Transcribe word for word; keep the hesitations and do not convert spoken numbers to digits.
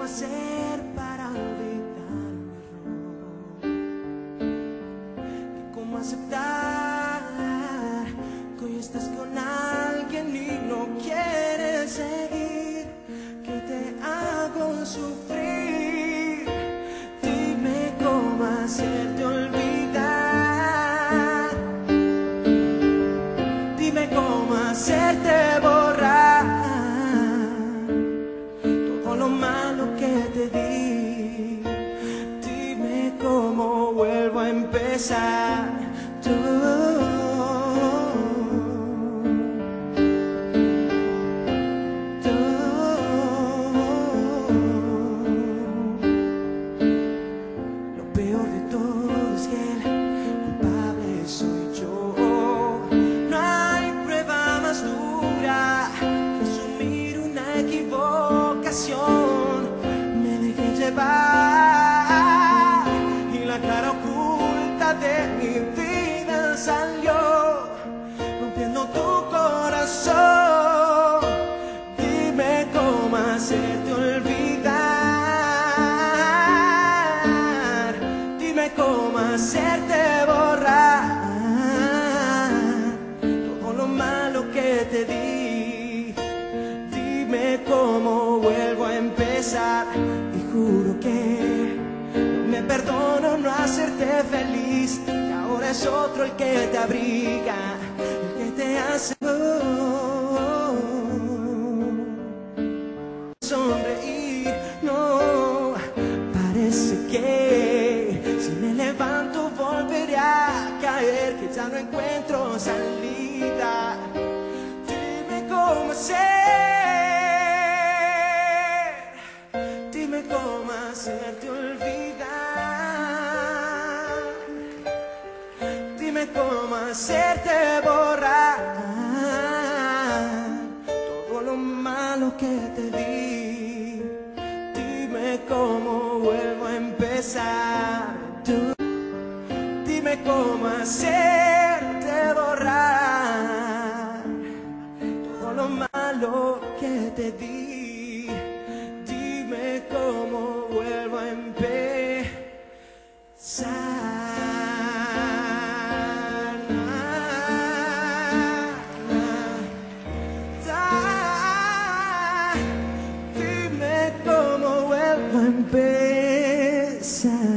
hacer para olvidar mi error, y cómo aceptar que hoy estás con alguien y no quieres seguir, que te hago sufrir. Dime cómo hacerte olvidar, dime cómo hacerte borrar todo lo malo que te di. Dime cómo vuelvo a empezar. Tú, tú. Lo peor de todo es que el culpable soy yo. No hay prueba más dura que asumir una equivocación. Me dejé llevar y la cara oculta de mi vida salió, rompiendo tu corazón. Dime cómo hacerte olvidar, dime cómo hacerte borrar todo lo malo que te di. Dime cómo vuelvo a empezar, y juro que no me perdono no hacerte feliz, que ahora es otro el que te abriga, el que te hace sonreír. No, parece que si me levanto volveré a caer, que ya no encuentro salida. Dime cómo hacer, dime cómo hacerte olvidar, dime cómo hacerte borrar todo lo malo que te di. Dime cómo vuelvo a empezar. Tú, dime cómo hacerte borrar todo lo malo que te di. Dime cómo vuelvo a empezar. Dime cómo vuelvo a empezar.